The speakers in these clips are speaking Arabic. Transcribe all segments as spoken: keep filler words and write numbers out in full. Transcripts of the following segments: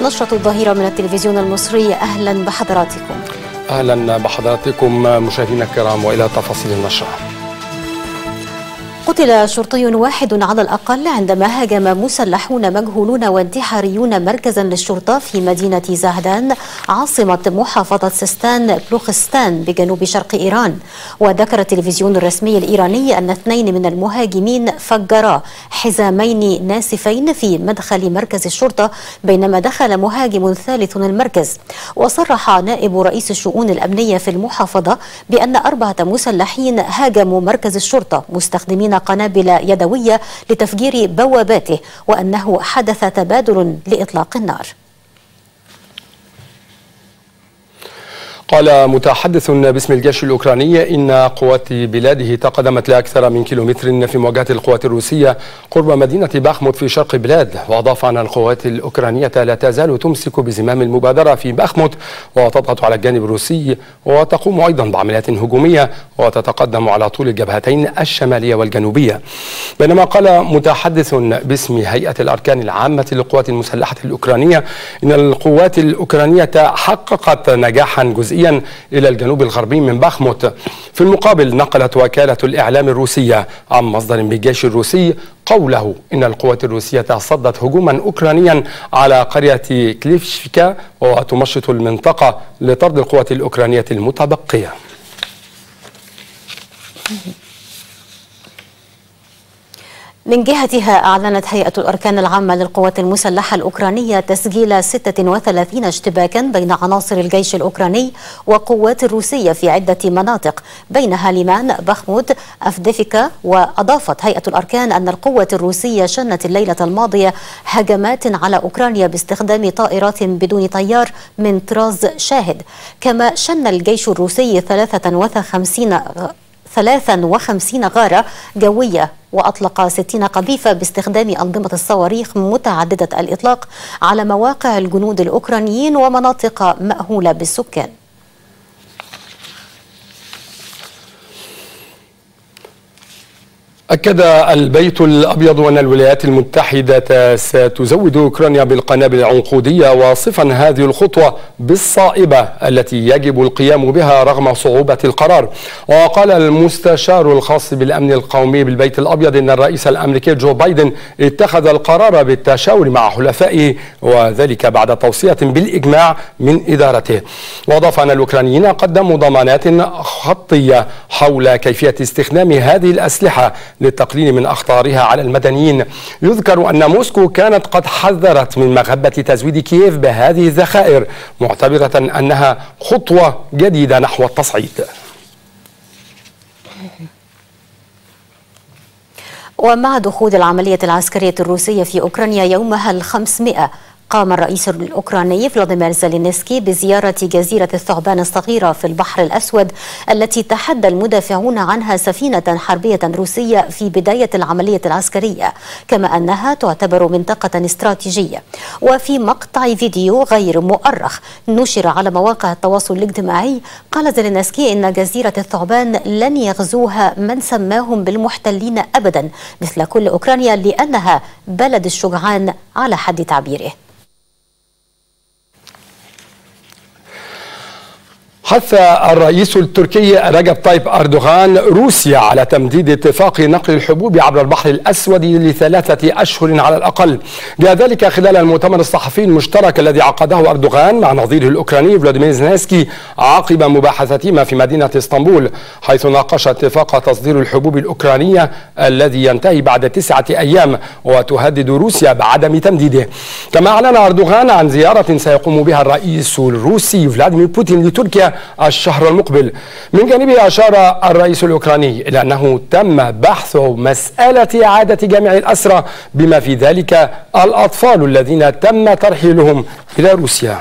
نشرة الظهيرة من التلفزيون المصري، أهلا بحضراتكم. أهلا بحضراتكم مشاهدينا الكرام، وإلى تفاصيل النشرة. قتل شرطي واحد على الأقل عندما هاجم مسلحون مجهولون وانتحاريون مركزا للشرطة في مدينة زهدان عاصمة محافظة سيستان بلوخستان بجنوب شرق إيران. وذكر التلفزيون الرسمي الإيراني أن اثنين من المهاجمين فجرا حزامين ناسفين في مدخل مركز الشرطة بينما دخل مهاجم ثالث المركز. وصرح نائب رئيس الشؤون الأمنية في المحافظة بأن أربعة مسلحين هاجموا مركز الشرطة مستخدمين قنابل يدوية لتفجير بواباته، وأنه حدث تبادل لإطلاق النار. قال متحدث باسم الجيش الأوكراني إن قوات بلاده تقدمت لأكثر من كيلومتر في مواجهة القوات الروسية قرب مدينة باخموت في شرق البلاد. وأضاف أن القوات الأوكرانية لا تزال تمسك بزمام المبادرة في باخموت وتضغط على الجانب الروسي، وتقوم أيضا بعمليات هجومية وتتقدم على طول الجبهتين الشمالية والجنوبية. بينما قال متحدث باسم هيئة الأركان العامة للقوات المسلحة الأوكرانية إن القوات الأوكرانية حققت نجاحا جزئيا إلى الجنوب الغربي من باخموت. في المقابل نقلت وكالة الإعلام الروسية عن مصدر بالجيش الروسي قوله إن القوات الروسية صدت هجوما أوكرانيا على قرية كليفشكا وتمشط المنطقة لطرد القوات الأوكرانية المتبقية. من جهتها أعلنت هيئة الأركان العامة للقوات المسلحة الأوكرانية تسجيل ستة وثلاثين اشتباكا بين عناصر الجيش الأوكراني وقوات الروسية في عدة مناطق بينها ليمان، باخموت، أفديفكا. وأضافت هيئة الأركان أن القوات الروسية شنت الليلة الماضية هجمات على أوكرانيا باستخدام طائرات بدون طيار من طراز شاهد. كما شن الجيش الروسي ثلاثة وخمسين ثلاثة وخمسين غارة جوية وأطلق ستين قذيفة باستخدام أنظمة الصواريخ متعددة الإطلاق على مواقع الجنود الأوكرانيين ومناطق مأهولة بالسكان. أكد البيت الأبيض أن الولايات المتحدة ستزود أوكرانيا بالقنابل العنقودية، واصفا هذه الخطوة بالصائبة التي يجب القيام بها رغم صعوبة القرار. وقال المستشار الخاص بالأمن القومي بالبيت الأبيض أن الرئيس الأمريكي جو بايدن اتخذ القرار بالتشاور مع حلفائه، وذلك بعد توصية بالإجماع من إدارته. وأضاف أن الأوكرانيين قدموا ضمانات خطية حول كيفية استخدام هذه الأسلحة للتقليل من أخطارها على المدنيين. يذكر أن موسكو كانت قد حذرت من مغبة تزويد كييف بهذه الذخائر، معتبرة أنها خطوة جديدة نحو التصعيد. ومع دخول العملية العسكرية الروسية في أوكرانيا يومها الخمسمائة، قام الرئيس الأوكراني فلاديمير زيلينسكي بزيارة جزيرة الثعبان الصغيرة في البحر الأسود التي تحدى المدافعون عنها سفينة حربية روسية في بداية العملية العسكرية، كما أنها تعتبر منطقة استراتيجية. وفي مقطع فيديو غير مؤرخ نشر على مواقع التواصل الاجتماعي، قال زيلينسكي إن جزيرة الثعبان لن يغزوها من سماهم بالمحتلين أبدا مثل كل أوكرانيا، لأنها بلد الشجعان على حد تعبيره. حث الرئيس التركي رجب طيب أردوغان روسيا على تمديد اتفاق نقل الحبوب عبر البحر الأسود لثلاثة أشهر على الأقل. جاء ذلك خلال المؤتمر الصحفي المشترك الذي عقده أردوغان مع نظيره الأوكراني فلاديمير زيلينسكي عقب مباحثتهما في مدينة اسطنبول، حيث ناقش اتفاق تصدير الحبوب الأوكرانية الذي ينتهي بعد تسعة أيام وتهدد روسيا بعدم تمديده. كما أعلن أردوغان عن زيارة سيقوم بها الرئيس الروسي فلاديمير بوتين لتركيا الشهر المقبل. من جانبه أشار الرئيس الأوكراني إلى أنه تم بحث مسألة إعادة جميع الأسرى بما في ذلك الأطفال الذين تم ترحيلهم إلى روسيا.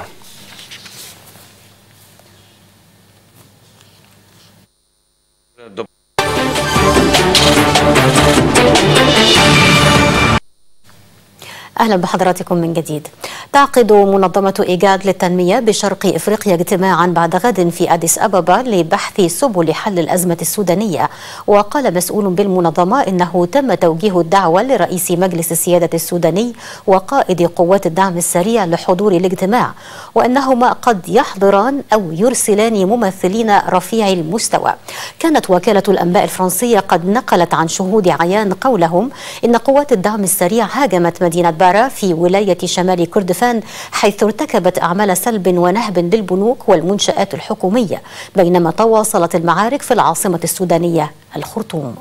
أهلا بحضراتكم من جديد. تعقد منظمة إيجاد للتنمية بشرق إفريقيا اجتماعا بعد غد في أديس أبابا لبحث سبل حل الأزمة السودانية. وقال مسؤول بالمنظمة إنه تم توجيه الدعوة لرئيس مجلس السيادة السوداني وقائد قوات الدعم السريع لحضور الاجتماع، وأنهما قد يحضران أو يرسلان ممثلين رفيع المستوى. كانت وكالة الأنباء الفرنسية قد نقلت عن شهود عيان قولهم إن قوات الدعم السريع هاجمت مدينة بارا في ولاية شمال كردفان، حيث ارتكبت أعمال سلب ونهب للبنوك والمنشآت الحكومية، بينما تواصلت المعارك في العاصمة السودانية الخرطوم.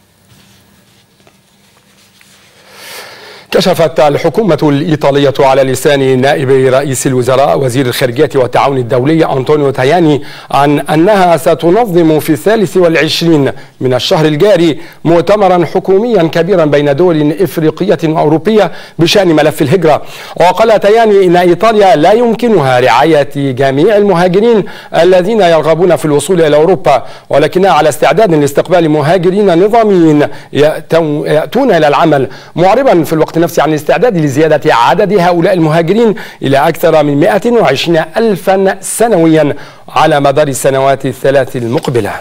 كشفت الحكومة الإيطالية على لسان نائب رئيس الوزراء وزير الخارجية والتعاون الدولي أنطونيو تاياني عن أنها ستنظم في الثالث والعشرين من الشهر الجاري مؤتمرا حكوميا كبيرا بين دول إفريقية وأوروبية بشأن ملف الهجرة. وقال تاياني إن إيطاليا لا يمكنها رعاية جميع المهاجرين الذين يرغبون في الوصول إلى أوروبا، ولكنها على استعداد لاستقبال مهاجرين نظاميين يأتون إلى العمل، معربا في الوقت نفسه عن الاستعداد لزيادة عدد هؤلاء المهاجرين إلى أكثر من مئة وعشرين ألفا سنويا على مدار السنوات الثلاث المقبلة.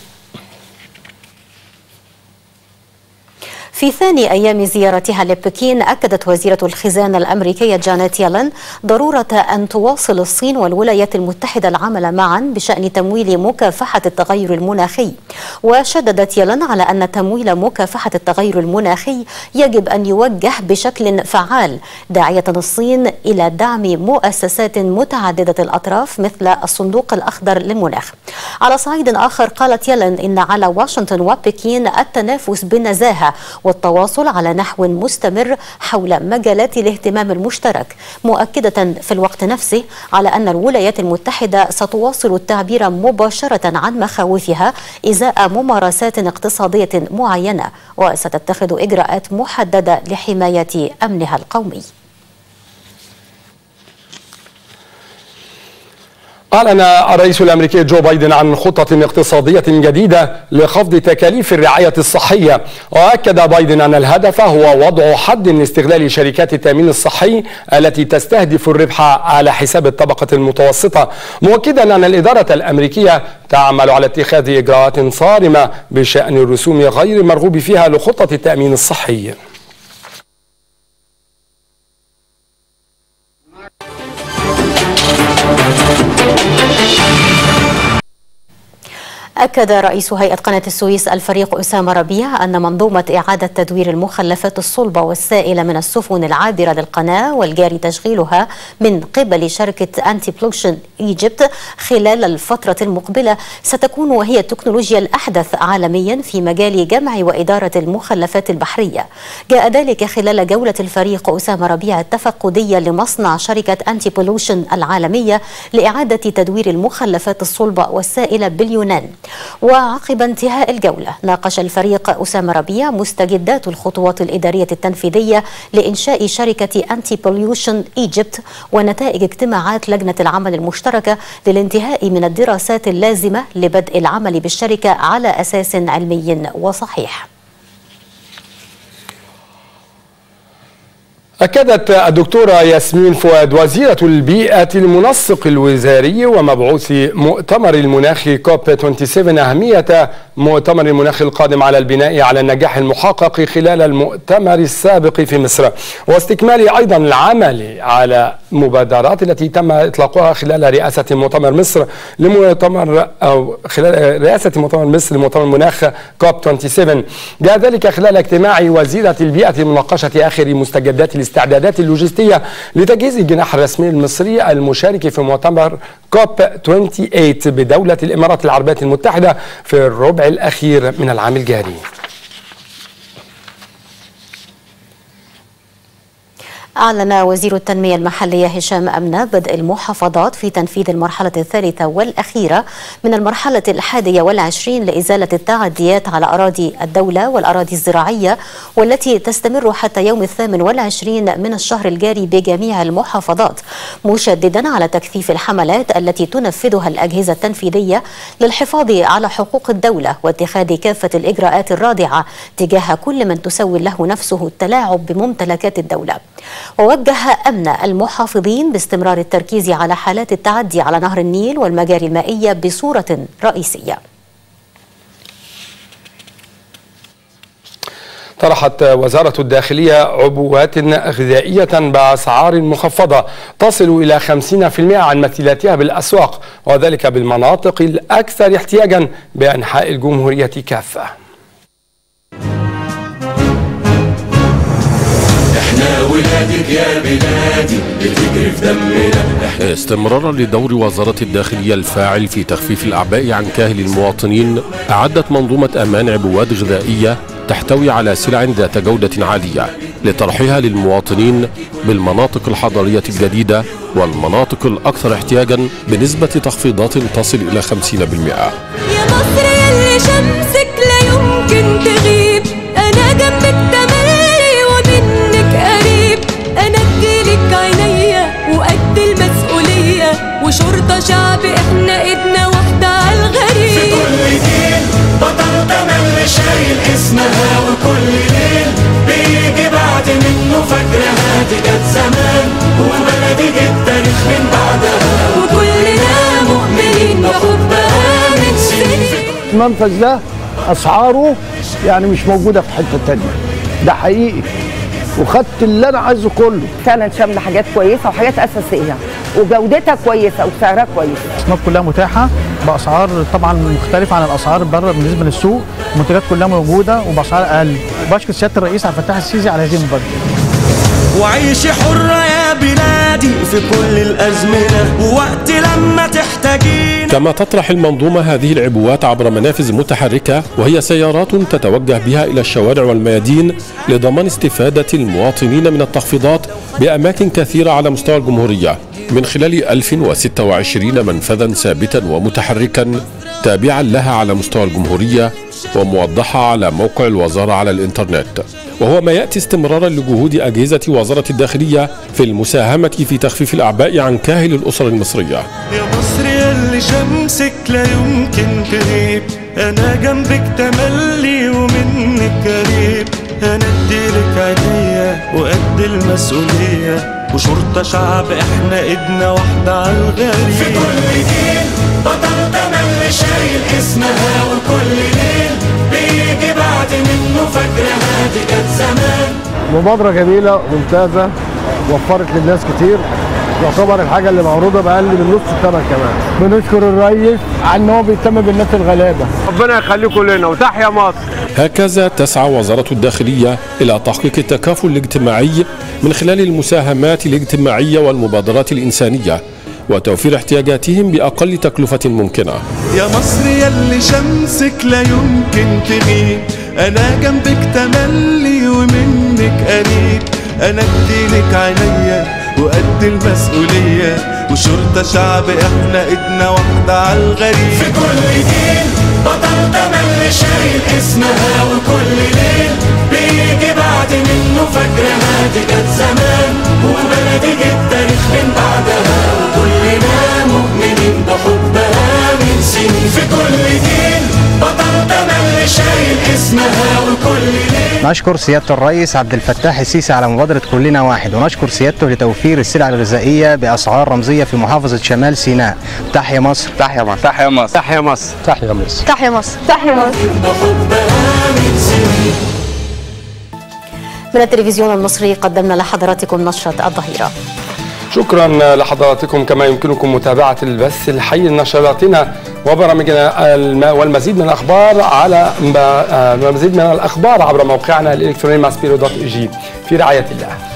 في ثاني أيام زيارتها لبكين، أكدت وزيرة الخزانة الأمريكية جانيت يالن ضرورة أن تواصل الصين والولايات المتحدة العمل معا بشأن تمويل مكافحة التغير المناخي. وشددت يالن على أن تمويل مكافحة التغير المناخي يجب أن يوجه بشكل فعال، داعية الصين إلى دعم مؤسسات متعددة الأطراف مثل الصندوق الأخضر للمناخ. على صعيد آخر، قالت يالن إن على واشنطن وبكين التنافس بنزاهة والتواصل على نحو مستمر حول مجالات الاهتمام المشترك، مؤكدة في الوقت نفسه على أن الولايات المتحدة ستواصل التعبير مباشرة عن مخاوفها إزاء ممارسات اقتصادية معينة، وستتخذ إجراءات محددة لحماية أمنها القومي. أعلن الرئيس الأمريكي جو بايدن عن خطة اقتصادية جديدة لخفض تكاليف الرعاية الصحية. وأكد بايدن أن الهدف هو وضع حد لاستغلال شركات التأمين الصحي التي تستهدف الربح على حساب الطبقة المتوسطة، مؤكدا أن الإدارة الأمريكية تعمل على اتخاذ إجراءات صارمة بشأن الرسوم غير المرغوب فيها لخطة التأمين الصحي. أكد رئيس هيئة قناة السويس الفريق أسامة ربيع أن منظومة إعادة تدوير المخلفات الصلبة والسائلة من السفن العابرة للقناة والجاري تشغيلها من قبل شركة أنتي بولوشن إيجيبت خلال الفترة المقبلة ستكون وهي التكنولوجيا الأحدث عالميا في مجال جمع وإدارة المخلفات البحرية. جاء ذلك خلال جولة الفريق أسامة ربيع التفقدية لمصنع شركة أنتي بولوشن العالمية لإعادة تدوير المخلفات الصلبة والسائلة باليونان. وعقب انتهاء الجولة، ناقش الفريق أسامة ربيع مستجدات الخطوات الإدارية التنفيذية لإنشاء شركة أنتي بوليوشن إيجيبت ونتائج اجتماعات لجنة العمل المشتركة للانتهاء من الدراسات اللازمة لبدء العمل بالشركة على أساس علمي وصحيح. أكدت الدكتورة ياسمين فؤاد وزيرة البيئة المنسق الوزاري ومبعوث مؤتمر المناخ كوب سبعة وعشرين أهمية مؤتمر المناخ القادم على البناء على النجاح المحقق خلال المؤتمر السابق في مصر، واستكمال أيضا العمل على مبادرات التي تم إطلاقها خلال رئاسة مؤتمر مصر لمؤتمر أو خلال رئاسة مؤتمر مصر لمؤتمر المناخ كوب سبعة وعشرين. جاء ذلك خلال اجتماع وزيرة البيئة لمناقشة آخر مستجدات الاستعدادات اللوجستية لتجهيز الجناح الرسمي المصري المشارك في مؤتمر كوب ثمانية وعشرين بدولة الإمارات العربية المتحدة في الربع الأخير من العام الجاري. أعلن وزير التنمية المحلية هشام أمنة بدء المحافظات في تنفيذ المرحلة الثالثة والأخيرة من المرحلة الحادية والعشرين لإزالة التعديات على أراضي الدولة والأراضي الزراعية، والتي تستمر حتى يوم الثامن والعشرين من الشهر الجاري بجميع المحافظات، مشددا على تكثيف الحملات التي تنفذها الأجهزة التنفيذية للحفاظ على حقوق الدولة واتخاذ كافة الإجراءات الرادعة تجاه كل من تسول له نفسه التلاعب بممتلكات الدولة. ووجه أمن المحافظين باستمرار التركيز على حالات التعدي على نهر النيل والمجاري المائية بصورة رئيسية. طرحت وزارة الداخلية عبوات غذائية بأسعار مخفضة تصل إلى خمسين بالمئة عن مثيلاتها بالأسواق، وذلك بالمناطق الأكثر احتياجا بأنحاء الجمهورية كافة. احنا ولادك يا بلادي بتجري في دمنا. استمرارا لدور وزارة الداخلية الفاعل في تخفيف الأعباء عن كاهل المواطنين، أعدت منظومة أمان عبوات غذائية تحتوي على سلع ذات جودة عالية لطرحها للمواطنين بالمناطق الحضرية الجديدة والمناطق الأكثر احتياجا بنسبة تخفيضات تصل إلى خمسين بالمئة. يا مصر يلي شمسك لا يمكن تغيب، أنا جنبك تملي ومنك قريب، أنا اديلك عينيا وقد المسؤولية، وشرطة شعب احنا ايدنا واحدة على الغريب. في كل جيل بطل تملي شايل اسمها، وكل ليل بيجي بعد منه فاكرها دي كانت زمان، وبلدي جه التاريخ من بعدها، وكلنا مؤمنين بحبها من سنين. المنفذ ده اسعاره يعني مش موجوده في حته تانيه، ده حقيقي، وخدت اللي انا عايزه كله. فعلا شامله حاجات كويسه وحاجات اساسيه وجودتها كويسه وسعرها كويس. الاصناف كلها متاحه باسعار طبعا مختلفه عن الاسعار بره بالنسبه للسوق، المنتجات كلها موجوده وباسعار اقل. وبشكر سياده الرئيس عبد الفتاح السيسي على هذه المبادره. وعيشي حرة يا بلادي في كل الأزمنة ووقت لما تحتاجين. كما تطرح المنظومة هذه العبوات عبر منافذ متحركة، وهي سيارات تتوجه بها إلى الشوارع والميادين لضمان استفادة المواطنين من التخفيضات بأماكن كثيرة على مستوى الجمهورية، من خلال ألف وستة وعشرين منفذا ثابتا ومتحركا تابعا لها على مستوى الجمهورية وموضحة على موقع الوزارة على الإنترنت، وهو ما يأتي استمرارا لجهود أجهزة وزارة الداخلية في المساهمة في تخفيف الأعباء عن كاهل الأسر المصرية. يا مصر يلي شمسك لا يمكن تغيب، أنا جنبك تملي ومنك قريب، أنا اديلك عينيا وقد المسؤولية، وشرطة شعب احنا ايدنا واحدة على الغريب. في كل جيل بطل تملي شايل اسمها، وكل ليل بيجي بعد منه فاكرها دي كانت زمان. مبادره جميله وممتازه، وفرت للناس كتير، يعتبر الحاجه اللي معروضه باقل من نص الثمن كمان. بنشكر الرئيس على ان هو بيهتم بالناس الغلابه. ربنا يخليكم لنا وتحيا مصر. هكذا تسعى وزارة الداخلية إلى تحقيق التكافل الاجتماعي من خلال المساهمات الاجتماعية والمبادرات الإنسانية وتوفير احتياجاتهم بأقل تكلفة ممكنة. يا مصر يلي شمسك لا يمكن تغيب، أنا جنبك تملي ومنك قريب، أنا اديلك عينيا وقد المسؤولية، وشرطة شعب احنا ايدنا واحدة على الغريب. في كل جيل بطل تملي شايل اسمها، وكل ليل بيجي بعد منه فاكرها دي كانت زمان، وبلدي جه التاريخ من بعدها، وكلنا مؤمنين بحبها من سنين. في كل جيل بطل تملي شايل اسمها، وكل ليل. نشكر سياده الرئيس عبد الفتاح السيسي على مبادره كلنا واحد، ونشكر سيادته لتوفير السلع الغذائيه باسعار رمزيه في محافظه شمال سيناء. تحيا مصر. تحيا مصر. تحيا مصر. تحيا مصر. تحيا مصر. تحيا مصر. تحيا مصر. من التلفزيون المصري قدمنا لحضراتكم نشرة الظهيرة. شكرا لحضراتكم. كما يمكنكم متابعة البث الحي لنشراتنا وبرامجنا والمزيد من الأخبار على المزيد من الأخبار عبر موقعنا الإلكتروني ماسبيرو دوت إي جي. في رعاية الله.